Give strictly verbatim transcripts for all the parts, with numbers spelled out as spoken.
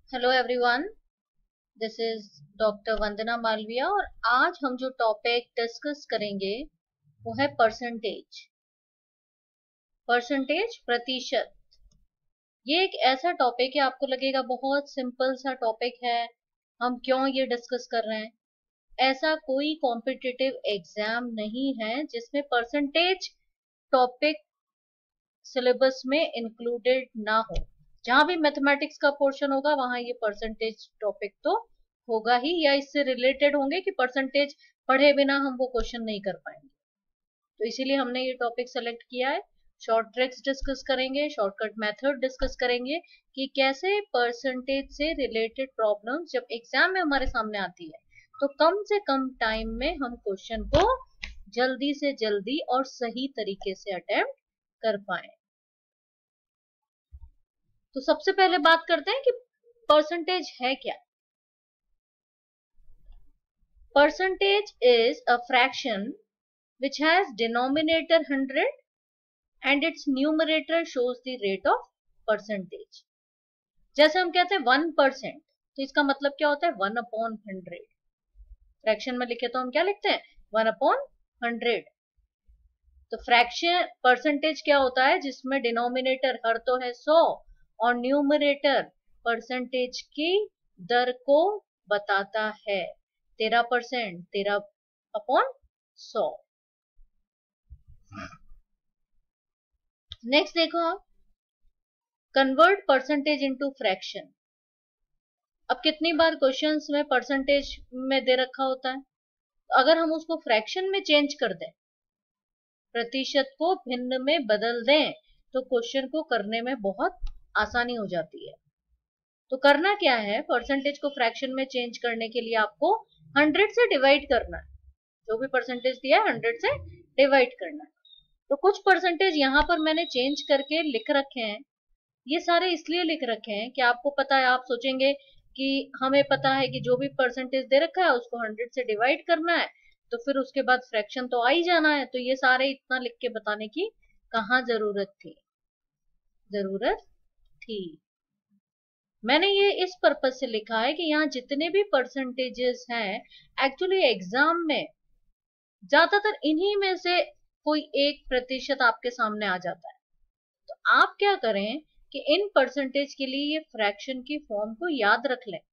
Hello everyone, this is doctor Vandana Malviya और आज हम जो टॉपिक डिस्कस करेंगे वो है परसेंटेज। परसेंटेज प्रतिशत। ये एक ऐसा टॉपिक है, आपको लगेगा बहुत सिंपल सा टॉपिक है, हम क्यों ये डिस्कस कर रहे हैं। ऐसा कोई कॉम्पिटिटिव एग्जाम नहीं है जिसमें परसेंटेज टॉपिक सिलेबस में इंक्लूडेड ना हो। जहां भी मैथमेटिक्स का पोर्शन होगा वहां ये परसेंटेज टॉपिक तो होगा ही, या इससे रिलेटेड होंगे कि परसेंटेज पढ़े बिना हम वो क्वेश्चन नहीं कर पाएंगे। तो इसीलिए हमने ये टॉपिक सेलेक्ट किया है। शॉर्ट ट्रिक्स डिस्कस करेंगे, शॉर्टकट मेथड डिस्कस करेंगे कि कैसे परसेंटेज से रिलेटेड प्रॉब्लम्स जब एग्जाम में हमारे सामने आती है तो कम से कम टाइम में हम क्वेश्चन को जल्दी से जल्दी और सही तरीके से अटेम्प्ट कर पाए। तो सबसे पहले बात करते हैं कि परसेंटेज है क्या। Percentage is a fraction which has denominator one hundred and its numerator shows the rate of percentage। जैसे हम कहते हैं वन परसेंट, तो इसका मतलब क्या होता है वन अपॉन हंड्रेड। फ्रैक्शन में लिखे तो हम क्या लिखते हैं वन अपॉन हंड्रेड। तो फ्रैक्शन परसेंटेज क्या होता है जिसमें डिनोमिनेटर हर तो है सौ और न्यूमरेटर परसेंटेज की दर को बताता है। तेरह परसेंट तेरह अपॉन सौ। नेक्स्ट देखो आप, कन्वर्ट परसेंटेज इनटू फ्रैक्शन। अब कितनी बार क्वेश्चंस में परसेंटेज में दे रखा होता है, तो अगर हम उसको फ्रैक्शन में चेंज कर दें, प्रतिशत को भिन्न में बदल दें, तो क्वेश्चन को करने में बहुत आसानी हो जाती है। तो करना क्या है, परसेंटेज को फ्रैक्शन में चेंज करने के लिए आपको हंड्रेड से डिवाइड करना है। जो भी परसेंटेज दिया है हंड्रेड से डिवाइड करना है। तो कुछ परसेंटेज यहाँ पर मैंने चेंज करके लिख रखे हैं। ये सारे इसलिए लिख रखे हैं कि आपको पता है, आप सोचेंगे कि हमें पता है कि जो भी परसेंटेज दे रखा है उसको हंड्रेड से डिवाइड करना है, तो फिर उसके बाद फ्रैक्शन तो आ ही जाना है। तो ये सारे इतना लिख के बताने की कहाँ जरूरत थी, जरूरत थी। मैंने ये इस पर्पज से लिखा है कि यहाँ जितने भी परसेंटेजेस हैं एक्चुअली एग्जाम में ज्यादातर इन्हीं में से कोई एक प्रतिशत आपके सामने आ जाता है। तो आप क्या करें कि इन परसेंटेज के लिए ये फ्रैक्शन की फॉर्म को याद रख लें।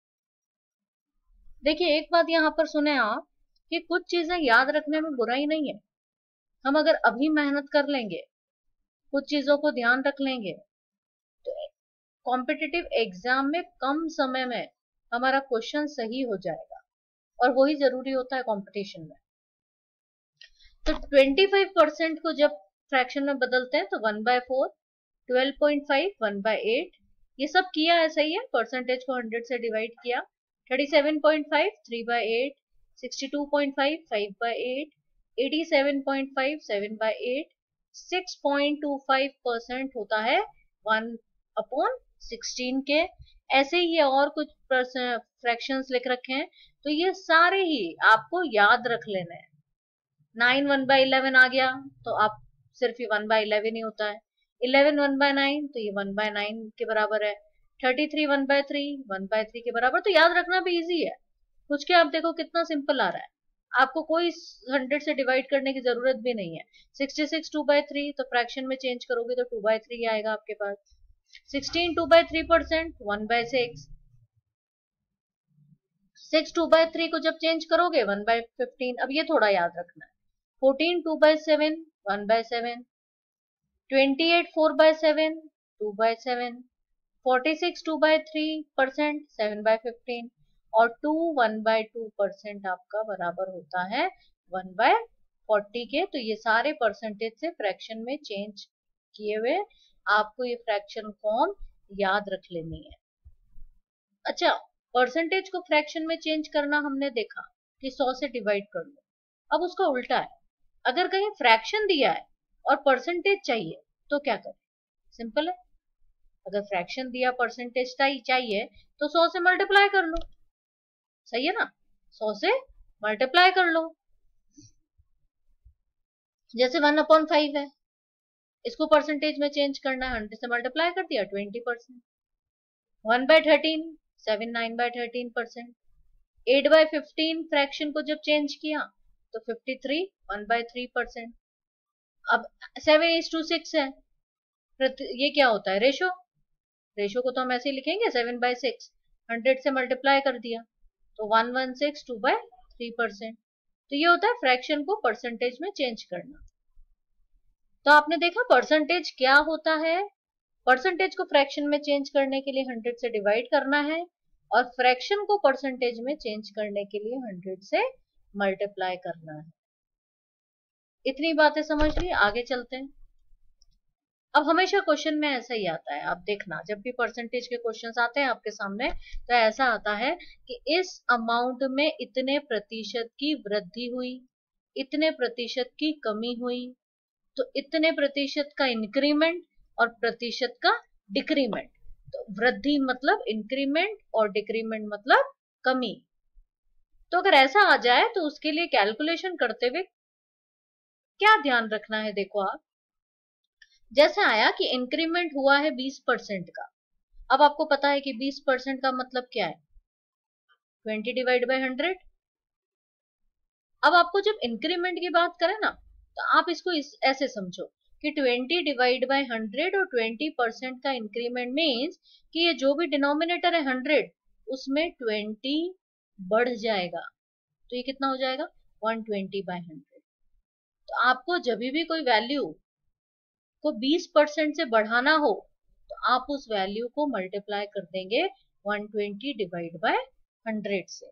देखिए एक बात यहाँ पर सुने आप कि कुछ चीजें याद रखने में बुराई नहीं है। हम अगर अभी मेहनत कर लेंगे, कुछ चीजों को ध्यान रख लेंगे, तो कॉम्पिटिटिव एग्जाम में कम समय में हमारा क्वेश्चन सही हो जाएगा, और वही जरूरी होता है कंपटीशन में। तो पच्चीस परसेंट को जब फ्रैक्शन में बदलते हैं तो one by four, twelve point five, one by eight, ये सब किया है, सही है। परसेंटेज को हंड्रेड से डिवाइड किया, thirty seven point five, three by eight, sixty two point five, five by eight, eighty seven point five, seven by eight, six point two five percent होता है वन अपॉन सिक्सटीन के। ऐसे ही ये और कुछ fractions लिख रखे हैं, तो ये सारे ही आपको याद रख लेने हैं। नाइन वन बाय इलेवन आ गया तो आप सिर्फ ये वन बाय इलेवन ही होता है। इलेवन वन बाय नाइन तो ये वन बाय नाइन के बराबर है। Thirty three one by three, one by three के बराबर। तो याद रखना भी इजी है। कुछ के आप देखो कितना सिंपल आ रहा है, आपको कोई हंड्रेड से डिवाइड करने की जरूरत भी नहीं है। Sixty six two by three, तो फ्रैक्शन में चेंज करोगे तो टू बाय थ्री आएगा आपके पास। Sixteen two by three percent, one by six. Six two by three को जब चेंज करोगे वन बाय फिफ्टीन। अब ये थोड़ा याद रखना है। Fourteen two by seven, one by seven. Twenty eight four by seven, two by seven. Forty six two by three percent, seven by fifteen. और two one by two percent आपका बराबर होता है वन बाय फोर्टी के। तो ये सारे percentage से फ्रैक्शन में चेंज किए हुए आपको ये फ्रैक्शन फॉर्म याद रख लेनी है। अच्छा, परसेंटेज को फ्रैक्शन में चेंज करना हमने देखा कि सौ से डिवाइड कर लो। अब उसका उल्टा है, अगर कहीं फ्रैक्शन दिया है और परसेंटेज चाहिए तो क्या करें। सिंपल है, अगर फ्रैक्शन दिया परसेंटेज चाहिए तो सौ से मल्टीप्लाई कर लो। सही है ना, सौ से मल्टीप्लाई कर लो। जैसे वन अपॉन फाइव है, इसको परसेंटेज में चेंज करना है, हंड्रेड से मल्टीप्लाई कर दिया, twenty percent. One by thirteen, seven nine by thirteen percent. Eight by fifteen fraction को जब चेंज किया तो fifty three, one by three percent. अब सेवन इज टू सिक्स है, ये क्या होता है, रेशो। रेशो को तो हम ऐसे लिखेंगे, सेवन बाय सिक्स, हंड्रेड से मल्टीप्लाई कर दिया तो one one six, two by three percent. तो ये होता है फ्रैक्शन को परसेंटेज में चेंज करना। तो आपने देखा परसेंटेज क्या होता है। परसेंटेज को फ्रैक्शन में चेंज करने के लिए हंड्रेड से डिवाइड करना है, और फ्रैक्शन को परसेंटेज में चेंज करने के लिए हंड्रेड से मल्टीप्लाई करना है। इतनी बातें समझ ली, आगे चलते हैं। अब हमेशा क्वेश्चन में ऐसा ही आता है, आप देखना जब भी परसेंटेज के क्वेश्चंस आते हैं आपके सामने तो ऐसा आता है कि इस अमाउंट में इतने प्रतिशत की वृद्धि हुई, इतने प्रतिशत की कमी हुई, तो इतने प्रतिशत का इंक्रीमेंट और प्रतिशत का डिक्रीमेंट। तो वृद्धि मतलब इंक्रीमेंट और डिक्रीमेंट मतलब कमी। तो अगर ऐसा आ जाए तो उसके लिए कैलकुलेशन करते हुए क्या ध्यान रखना है, देखो आप, जैसे आया कि इंक्रीमेंट हुआ है बीस परसेंट का। अब आपको पता है कि बीस परसेंट का मतलब क्या है, ट्वेंटी डिवाइड बाय हंड्रेड। अब आपको जब इंक्रीमेंट की बात करें ना तो आप इसको इस ऐसे समझो कि ट्वेंटी डिवाइड बाय हंड्रेड और ट्वेंटी परसेंट का इंक्रीमेंट मीन्स कि ये जो भी डिनोमिनेटर है हंड्रेड, उसमें ट्वेंटी बढ़ जाएगा। तो ये कितना हो जाएगा, वन ट्वेंटी बाय हंड्रेड। तो आपको जब भी कोई वैल्यू को बीस परसेंट से बढ़ाना हो तो आप उस वैल्यू को मल्टीप्लाई कर देंगे one twenty divide by hundred से।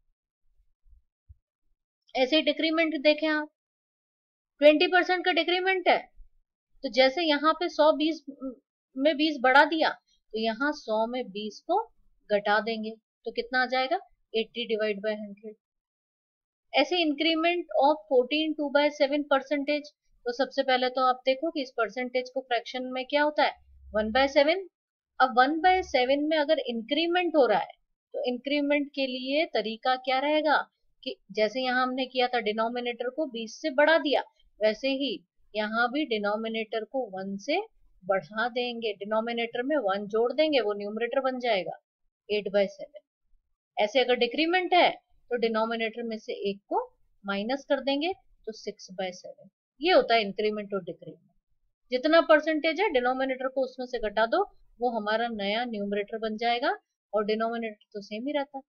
ऐसे डिक्रीमेंट देखें आप, ट्वेंटी परसेंट का डिक्रीमेंट है तो जैसे यहाँ पे सौ बीस में बीस बढ़ा दिया तो यहाँ सौ में बीस को घटा देंगे तो कितना आ जाएगा, एट्टी डिवाइड बाय हंड्रेड। ऐसे increment of fourteen two by seven percentage. तो सबसे पहले तो आप देखो कि इस परसेंटेज को फ्रैक्शन में क्या होता है, वन बाय सेवन। अब वन बाय सेवन में अगर इंक्रीमेंट हो रहा है तो इंक्रीमेंट के लिए तरीका क्या रहेगा कि जैसे यहाँ हमने किया था डिनोमिनेटर को बीस से बढ़ा दिया, वैसे ही यहाँ भी डिनोमिनेटर को वन से बढ़ा देंगे, डिनोमिनेटर में वन जोड़ देंगे, वो न्यूमरेटर बन जाएगा एट बाय सेवन। ऐसे अगर डिक्रीमेंट है तो डिनोमिनेटर में से एक को माइनस कर देंगे तो सिक्स बाय सेवन। ये होता है इंक्रीमेंट और डिक्रीमेंट। जितना परसेंटेज है डिनोमिनेटर को उसमें से घटा दो, वो हमारा नया न्यूमरेटर बन जाएगा, और डिनोमिनेटर तो सेम ही रहता है।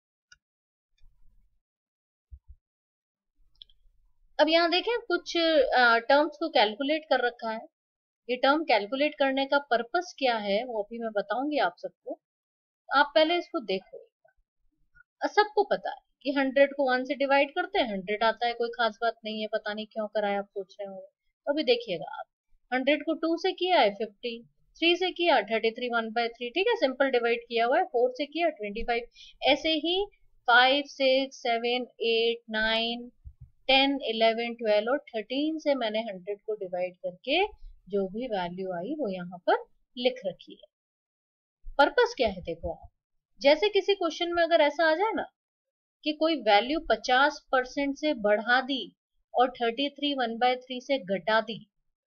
अब यहाँ देखें कुछ टर्म्स को कैलकुलेट कर रखा है। ये टर्म कैलकुलेट करने का पर्पस क्या है वो अभी मैं बताऊंगी आप सबको। आप पहले इसको देखो। सबको पता है कि हंड्रेड को वन से डिवाइड करते हैं हंड्रेड आता है, कोई खास बात नहीं है, पता नहीं क्यों कराया, आप सोच रहे होंगे। तो अभी देखिएगा आप, हंड्रेड को टू से किया है फिफ्टी, थ्री से किया thirty three, one by three, ठीक है, सिंपल डिवाइड किया हुआ है, फोर से किया ट्वेंटी फाइव। ऐसे ही five six seven eight nine ten eleven twelve और थर्टीन से मैंने हंड्रेड को डिवाइड करके जो भी वैल्यू आई वो यहाँ पर लिख रखी है। पर्पस क्या है देखो आप, जैसे किसी क्वेश्चन में अगर ऐसा आ जाए ना कि कोई वैल्यू पचास परसेंट से बढ़ा दी और thirty three one by three से घटा दी,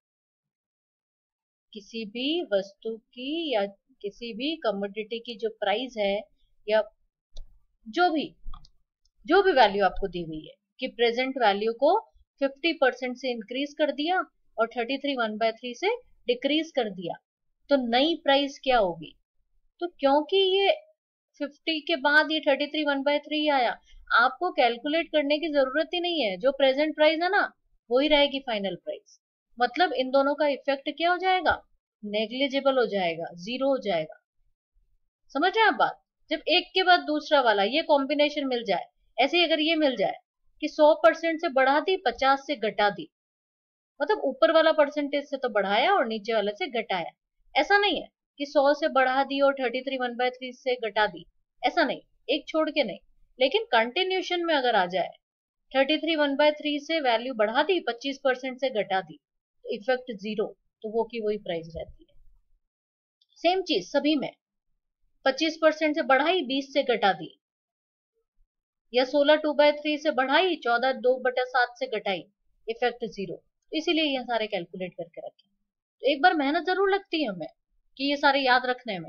किसी भी वस्तु की या किसी भी कमोडिटी की जो प्राइस है या जो भी जो भी वैल्यू आपको दी हुई है कि प्रेजेंट वैल्यू को फिफ्टी परसेंट से इंक्रीज कर दिया और thirty three one by three से डिक्रीज कर दिया, तो नई प्राइस क्या होगी। तो क्योंकि ये फिफ्टी के बाद ये thirty three one by three आया, आपको कैलकुलेट करने की जरूरत ही नहीं है, जो प्रेजेंट प्राइस है ना वही रहेगी फाइनल प्राइस। मतलब इन दोनों का इफेक्ट क्या हो जाएगा, नेग्लिजिबल हो जाएगा, जीरो हो जाएगा। समझ रहे हैं आप बात, जब एक के बाद दूसरा वाला ये कॉम्बिनेशन मिल जाए, ऐसे ही अगर ये मिल जाए कि सौ परसेंट से बढ़ा दी पचास से घटा दी, मतलब ऊपर वाला परसेंटेज से तो बढ़ाया और नीचे वाले से घटाया, ऐसा नहीं है कि सौ से बढ़ा दी और thirty three one by three से घटा दी, ऐसा नहीं, एक छोड़ के नहीं। लेकिन कंटिन्यूशन में अगर आ जाए thirty three one by three से वैल्यू बढ़ा दी पच्चीस परसेंट से घटा दी तो इफेक्ट जीरो, तो वो की वही प्राइस रहती है। सेम चीज सभी में, पच्चीस परसेंट से बढ़ाई बीस से घटा दी, या सोलह टू बाय थ्री से बढ़ाई चौदह दो बटा सात से घटाई, इफेक्ट जीरो। तो इसीलिए ये सारे कैलकुलेट करके रखें। तो एक बार मेहनत जरूर लगती है हमें कि ये सारे याद रखने में,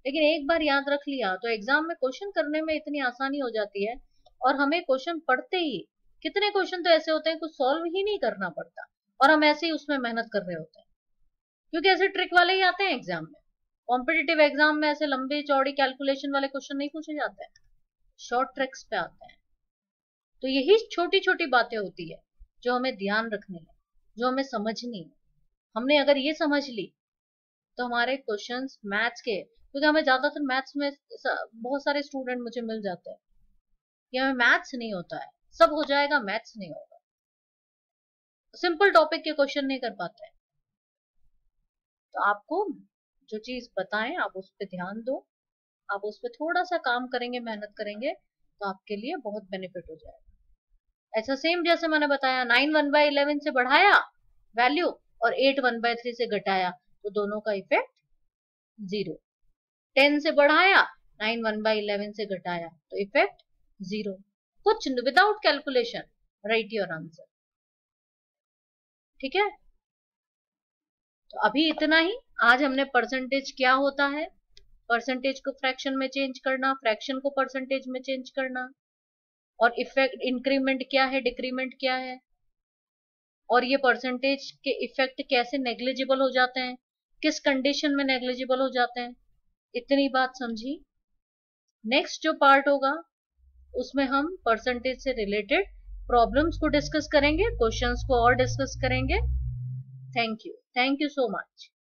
लेकिन एक बार याद रख लिया तो एग्जाम में क्वेश्चन करने में इतनी आसानी हो जाती है, और हमें क्वेश्चन पढ़ते ही कितने क्वेश्चन तो ऐसे होते हैं कुछ सॉल्व ही नहीं करना पड़ता, और हम ऐसे ही उसमें मेहनत कर रहे होते हैं, क्योंकि ऐसे ट्रिक वाले ही आते हैं एग्जाम में। कॉम्पिटिटिव एग्जाम में ऐसे लंबी चौड़ी कैलकुलेशन वाले क्वेश्चन नहीं पूछे जाते हैं, शॉर्ट ट्रिक्स पे आते हैं। तो यही छोटी छोटी बातें होती है जो हमें ध्यान रखनी है, जो हमें समझनी है। हमने अगर ये समझ ली तो हमारे क्वेश्चंस मैथ्स के, क्योंकि हमें ज्यादातर मैथ्स में बहुत सारे स्टूडेंट मुझे मिल जाते हैं कि हमें मैथ्स नहीं होता है, सब हो जाएगा मैथ्स नहीं होगा, सिंपल टॉपिक के क्वेश्चन नहीं कर पाते हैं। तो आपको जो चीज बताएं आप उस पर ध्यान दो, आप उस पर थोड़ा सा काम करेंगे, मेहनत करेंगे, तो आपके लिए बहुत बेनिफिट हो जाएगा। ऐसा सेम जैसे मैंने बताया, नाइन वन बाई इलेवन से बढ़ाया वैल्यू और एट वन बाय थ्री से घटाया, तो दोनों का इफेक्ट जीरो। टेन से बढ़ाया, नाइन वन बाई इलेवन से घटाया, तो इफेक्ट जीरो। कुछ without calculation, write your answer. ठीक है, तो अभी इतना ही। आज हमने परसेंटेज क्या होता है, परसेंटेज को फ्रैक्शन में चेंज करना, फ्रैक्शन को परसेंटेज में चेंज करना, और इफेक्ट इंक्रीमेंट क्या है, डिक्रीमेंट क्या है, और ये परसेंटेज के इफेक्ट कैसे नेग्लिजिबल हो जाते हैं, किस कंडीशन में नेग्लिजिबल हो जाते हैं, इतनी बात समझी। नेक्स्ट जो पार्ट होगा उसमें हम परसेंटेज से रिलेटेड प्रॉब्लम्स को डिस्कस करेंगे, क्वेश्चंस को और डिस्कस करेंगे। Thank you, thank you so much.